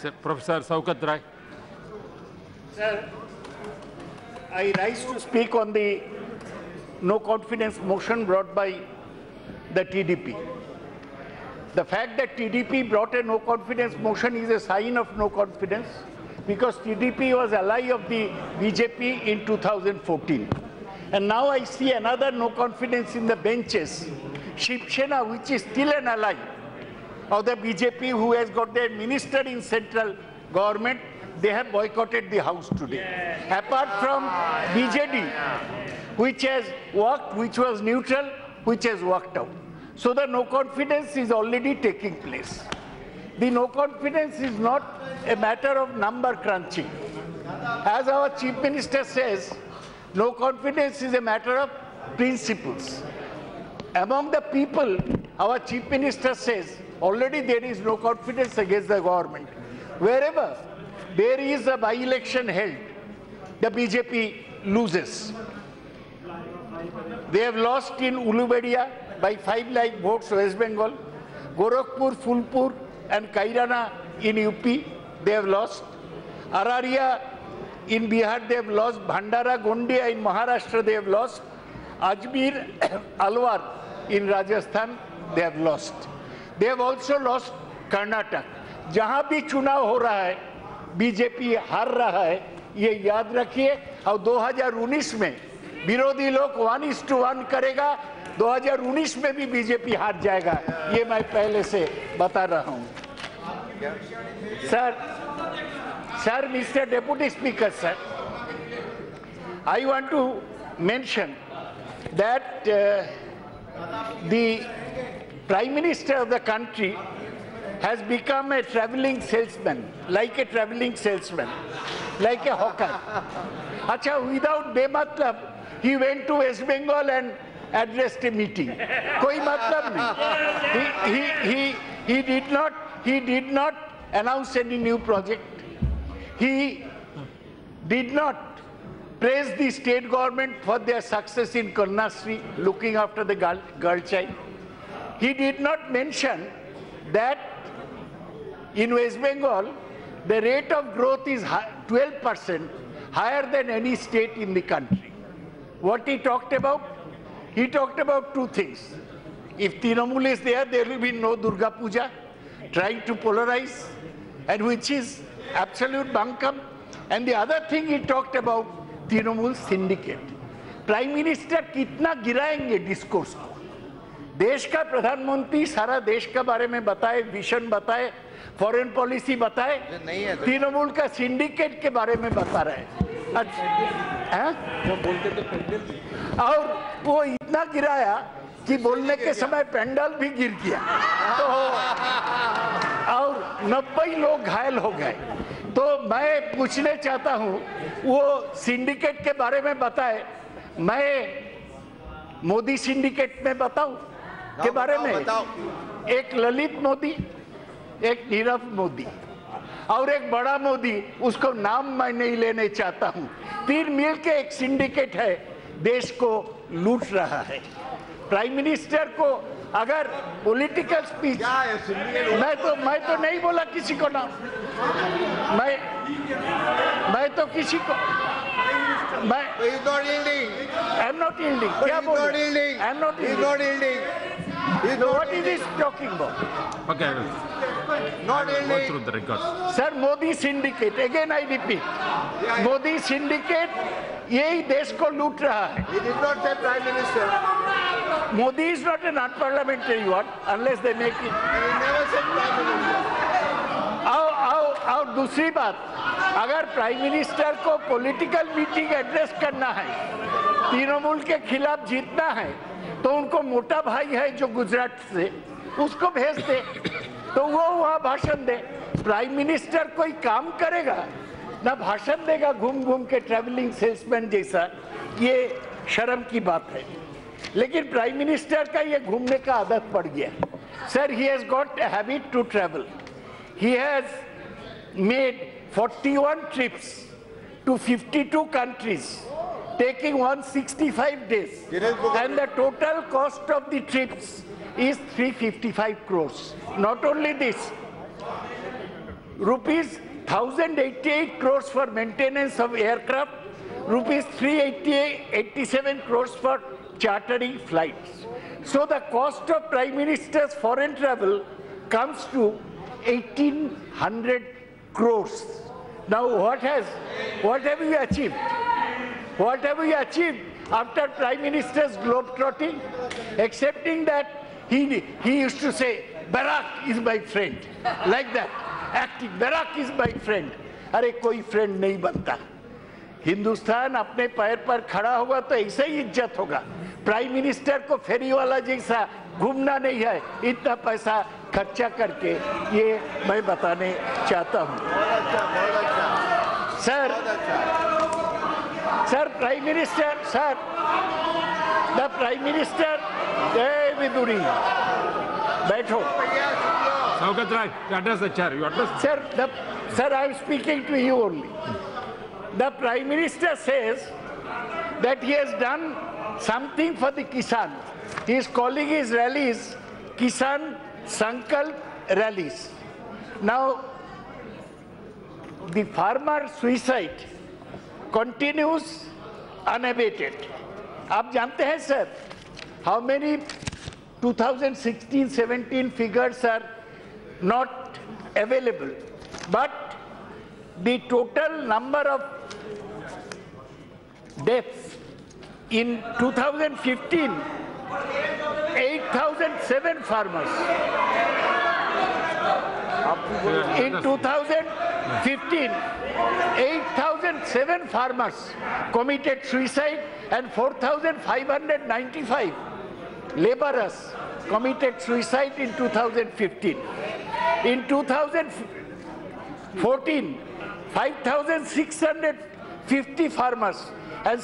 Professor Shaukat Rai. Sir, I rise to speak on the no confidence motion brought by the TDP. The fact that TDP brought a no confidence motion is a sign of no confidence because TDP was ally of the BJP in 2014. And now I see another no confidence in the benches. Shiv Sena, which is still an ally of the BJP, who has got their minister in central government, they have boycotted the house today. Yeah. Apart from BJD, which has worked, which was neutral, which has worked out. So the no confidence is already taking place. The no confidence is not a matter of number crunching. As our Chief Minister says, no confidence is a matter of principles. Among the people, our Chief Minister says, already there is no confidence against the government. Wherever there is a by-election held, the BJP loses. They have lost in Ulubedia by 5 lakh votes, West Bengal. Gorakhpur, Phulpur and Kairana in UP, they have lost. Araria in Bihar, they have lost. Bhandara, Gondia in Maharashtra, they have lost. Ajmer, Alwar in Rajasthan, they have lost. They have also lost Karnataka. जहाँ भी चुनाव हो रहा है, BJP हार रहा है, ये याद रखिए. और 2019 में विरोधी लोग 1:1 करेगा, 2019 में भी बीजेपी हार जाएगा, ये मैं पहले से बता रहा हूँ. Sir, Mr. Deputy Speaker, sir, I want to mention that the Prime Minister of the country has become a traveling salesman, like a hawker. Acha, without bematlab, he went to West Bengal and addressed a meeting. Koi matlab nahi. He did not announce any new project. He did not praise the state government for their success in Karnasri, looking after the girl child. He did not mention that in West Bengal, the rate of growth is 12% higher than any state in the country. What he talked about? He talked about two things. If Trinamool is there, there will be no Durga Puja, trying to polarize, and which is absolute bunkum. And the other thing he talked about, Trinamool syndicate. Prime Minister कितना गिराएंगे discourse को? देश का प्रधानमंत्री सारा देश का बारे में बताए, विजन बताए, फॉरेन पॉलिसी बताए, तृणमूल का सिंडिकेट के बारे में बता रहे हैं. और वो इतना गिराया कि बोलने के समय पेंडल भी गिर गया, तो और 90 लोग घायल हो गए. तो मैं पूछने चाहता हूँ, वो सिंडिकेट के बारे में बताए, मैं मोदी सिंडिकेट में बताऊं के बारे में? एक ललित मोदी, एक नीरव मोदी और एक बड़ा मोदी, उसको नाम मैं नहीं लेने चाहता हूं. 3 मिल के एक सिंडिकेट है, देश को लूट रहा है. प्राइम मिनिस्टर को अगर पॉलिटिकल स्पीच, मैं तो नहीं बोला किसी को नाम, मैं तो किसी को I am not yielding. क्या बोल रहे? I am not yielding. So what is this talking about? Okay, I will go through the record. Sir, Modi syndicate, again I repeat, Modi syndicate यही देश को लूट रहा है. He did not say Prime Minister. Modi is not an unparliamentary one unless they make it. He never said Prime Minister. और दूसरी बात, अगर प्राइम मिनिस्टर को पॉलिटिकल मीटिंग एड्रेस करना है, तृणमूल के खिलाफ जीतना है, तो उनको मोटा भाई है जो गुजरात से, उसको भेज दे, तो वो वहाँ भाषण दे. प्राइम मिनिस्टर कोई काम करेगा ना भाषण देगा घूम घूम के ट्रैवलिंग सेल्समैन जैसा, ये शर्म की बात है. लेकिन प्राइम मिनिस्टर का ये घूमने का आदत पड़ गया. Sir, he has got a habit to travel. He has made 41 trips to 52 countries, taking 165 days, and the total cost of the trips is 355 crores. Not only this, rupees 1,088 crores for maintenance of aircraft, rupees 387 crores for chartering flights. So the cost of Prime Minister's foreign travel comes to 1,800 crores. Now what have we achieved? What have we achieved after Prime Minister's globetrotting? Excepting that he used to say, Barack is my friend, like that, acting, Barack is my friend. अरे कोई friend नहीं बनता. हिंदुस्तान अपने पैर पर खड़ा होगा तो ऐसे ही इज्जत होगा. प्राइम मिनिस्टर को फेरी वाला जैसा घूमना नहीं है, इतना पैसा खर्चा करके, ये मैं बताने चाहता हूँ. Sir prime minister, sir the prime minister, जय विदुरी, बैठो. Saukat Rai, you address the chair. You address. Sir, I am speaking to you only. The Prime Minister says that he has done something for the Kisan. He is calling his rallies Kisan Sankalp rallies. Now, the farmer suicide continues unabated. आप जानते हैं sir, how many 2016-17 figures are not available, but the total number of deaths in 2015, 8,007 farmers. In 2015, 8,007 farmers committed suicide and 4,595 laborers committed suicide in 2015. In 2014, 5,650 farmers and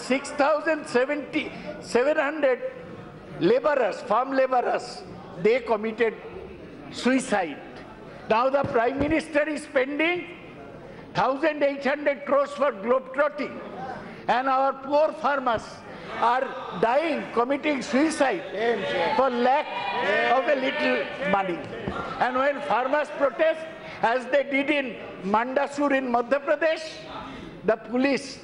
6,700 laborers, farm laborers, they committed suicide. Now the Prime Minister is spending 1,800 crores for globetrotting, and our poor farmers are dying, committing suicide for lack of a little money. And when farmers protest, as they did in Mandasur in Madhya Pradesh, the police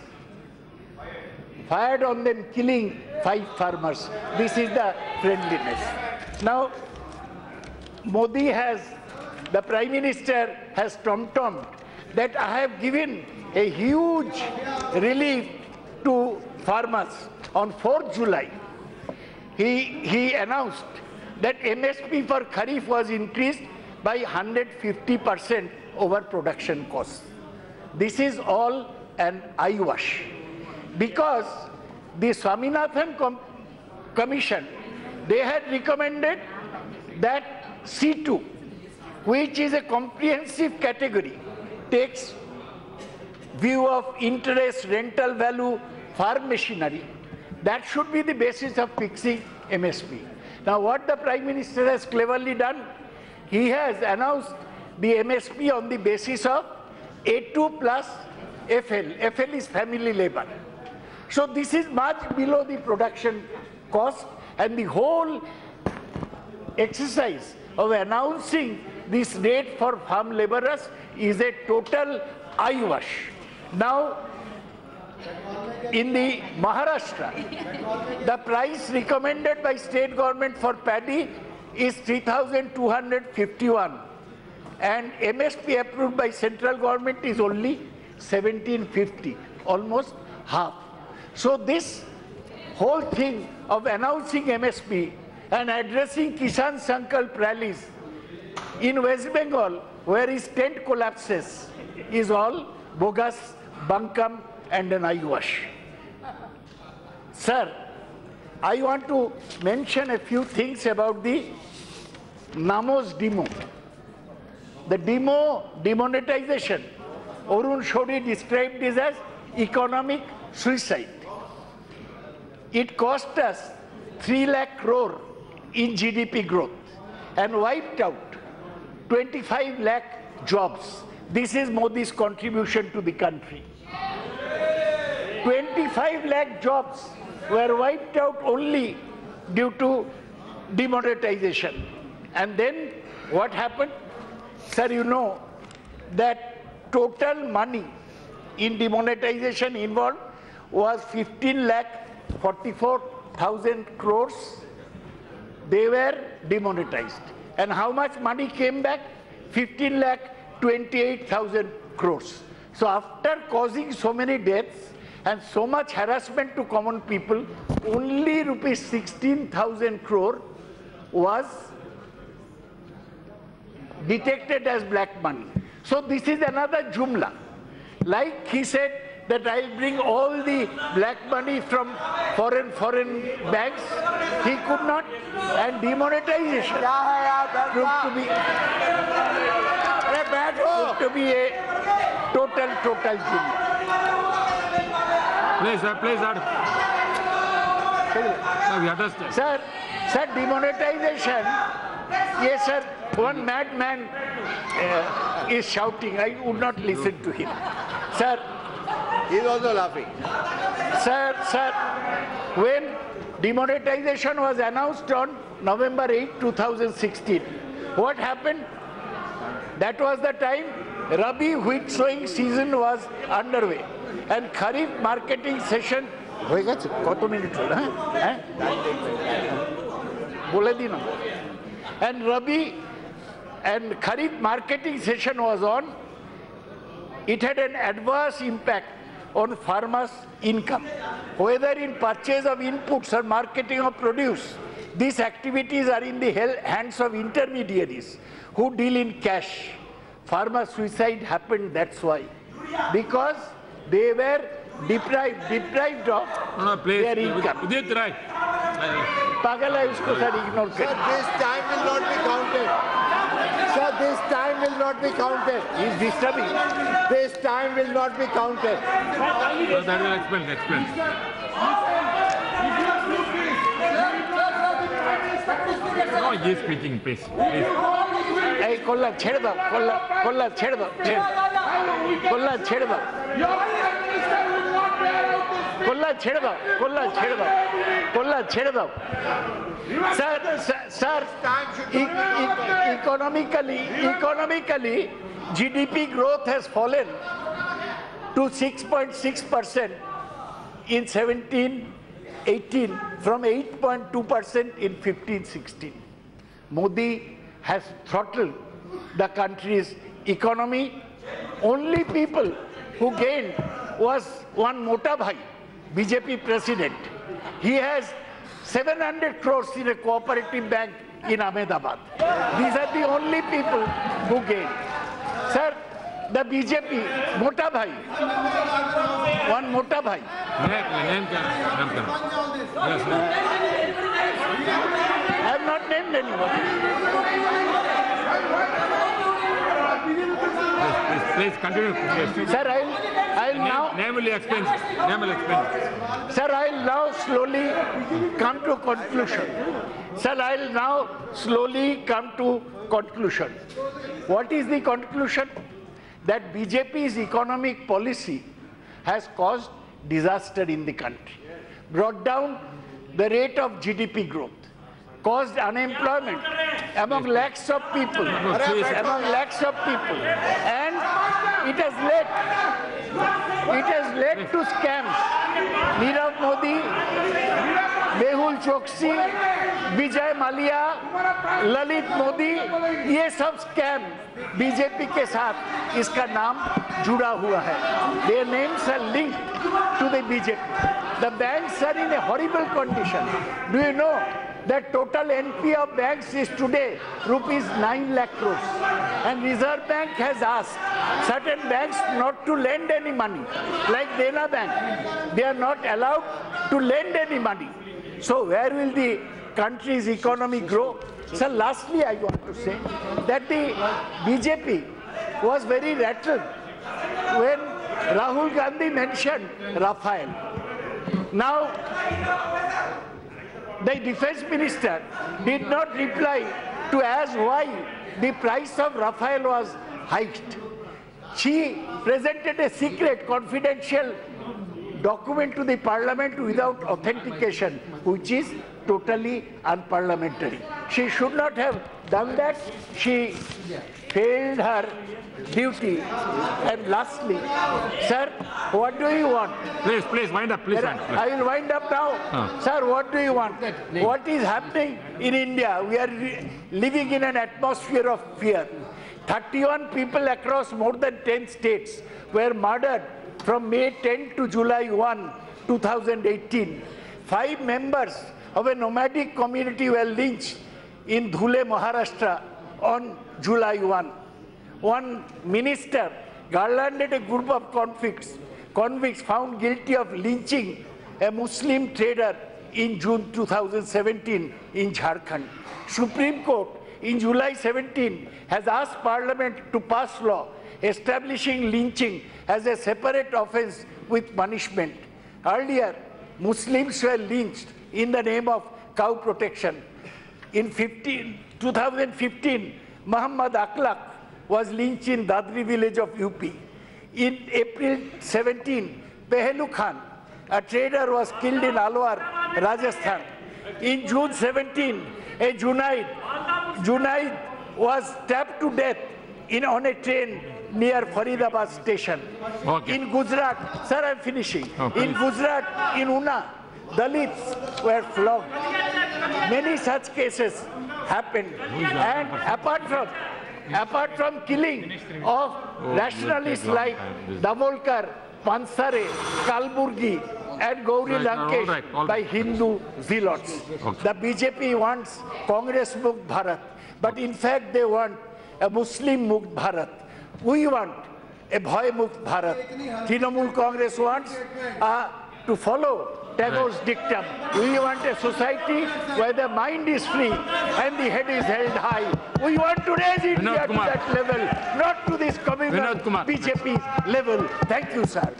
fired on them, killing 5 farmers. This is the friendliness. Now, Modi has, the Prime Minister has tom-tommed that I have given a huge relief to farmers. On 4th July, he announced that MSP for Kharif was increased by 150% over production costs. This is all an eyewash, because the Swaminathan Commission, they had recommended that C2, which is a comprehensive category, takes view of interest, rental value, farm machinery. That should be the basis of fixing MSP. Now what the Prime Minister has cleverly done, he has announced the MSP on the basis of A2 plus FL. FL is family labor. So this is much below the production cost, and the whole exercise of announcing this rate for farm laborers is a total eyewash. Now, in the Maharashtra, the price recommended by state government for paddy is 3,251, and MSP approved by central government is only 1,750, almost half. So this whole thing of announcing MSP and addressing Kisan Sankalp rallies in West Bengal, where his tent collapses, is all bogus, bunkum, and an eyewash. Sir, I want to mention a few things about the NAMO's demo. The demonetization, Arun Shourie described this as economic suicide. It cost us 3 lakh crore in GDP growth and wiped out 25 lakh jobs. This is Modi's contribution to the country. 25 lakh jobs were wiped out only due to demonetization. And then what happened? Sir, you know that total money in demonetization involved was 15,44,000 crores. They were demonetized. And how much money came back? 15,28,000 crores. So after causing so many deaths and so much harassment to common people, only rupees 16,000 crore was detected as black money. So this is another jumla. Like he said that I'll bring all the black money from foreign banks, he could not, and demonetization proved to be a total jumla. Please, sir. No, we understand. Sir, demonetization, yes, sir, one madman is shouting. I would not listen to him. Sir, He's also laughing. Sir, when demonetization was announced on November 8, 2016, what happened? That was the time Rabi wheat sowing season was underway and Kharif marketing session. And Rabi and Kharif marketing session was on. It had an adverse impact on farmers' income, whether in purchase of inputs or marketing of produce. These activities are in the hands of intermediaries who deal in cash. Farmer suicide happened, that's why. Because they were deprived of their income. Udit, right. Pagal hai usko sir ignore Sir, this time will not be counted. Sir, this time will not be counted. He is disturbing. This time will not be counted. No, that will explain. No, he is speaking, please. Hey, Kolla, chhed do. Kolla, chhed do. Sir, economically, GDP growth has fallen to 6.6% in 17-18 from 8.2% in 15-16. Modi has throttled the country's economy. Only people who gained was one Mota Bhai, BJP president. He has 700 crores in a cooperative bank in Ahmedabad. These are the only people who gained. Sir, the BJP, Mota Bhai, one Mota Bhai. Name. Yes, I have not named anyone. Please continue. Yes. Sir, I'll now. Name will explain. Sir, I'll now slowly come to conclusion. What is the conclusion? That BJP's economic policy has caused disaster in the country, brought down the rate of GDP growth, caused unemployment among lakhs of people, and it has led to scams. Nirav Modi, Mehul Choksi, Vijay Mallya, Lalit Modi, ये सब scam BJP के साथ इसका नाम जुड़ा हुआ है. Their names are linked to the BJP. The banks are in a horrible condition. Do you know that total NPA of banks is today rupees 9 lakh crores, and Reserve Bank has asked certain banks not to lend any money, like Dena Bank. They are not allowed to lend any money. So where will the country's economy grow? So lastly, I want to say that the BJP was very rattled when Rahul Gandhi mentioned Rafale. Now, the defense minister did not reply to ask why the price of Rafale was hiked. She presented a secret, confidential document to the parliament without authentication, which is totally unparliamentary. She should not have done that. She failed her duty. And lastly, sir, what do you want? Please, wind up, please. I will wind up now. Sir, what do you want? What is happening in India? We are living in an atmosphere of fear. 31 people across more than 10 states were murdered from May 10 to July 1, 2018. 5 members of a nomadic community were lynched in Dhule, Maharashtra on July 1. One minister garlanded a group of convicts found guilty of lynching a Muslim trader in June 2017 in Jharkhand. Supreme Court in July 17 has asked Parliament to pass law establishing lynching as a separate offence with punishment. Earlier, Muslims were lynched in the name of cow protection. In 2015, Muhammad Akhlaq was lynched in Dadri village of UP. In April 17, Pehlu Khan, a trader, was killed in Alwar, Rajasthan. In June 17, a Junaid was stabbed to death on a train near Faridabad station. Okay. In Gujarat, sir, I'm finishing. In Gujarat, in Una, Dalits were flogged. Many such cases happened. And apart from killing of rationalists like Davolkar, Pansare, Kalburgi, and Gauri Lankesh by Hindu zealots. The BJP wants Congress Mukt Bharat, but in fact they want a Muslim Mukt Bharat. We want a Bhoy Mukt Bharat. Trinamool Congress wants to follow Tagore's dictum. We want a society where the mind is free and the head is held high. We want to raise India to that level, not to this communal BJP level. Thank you, sir.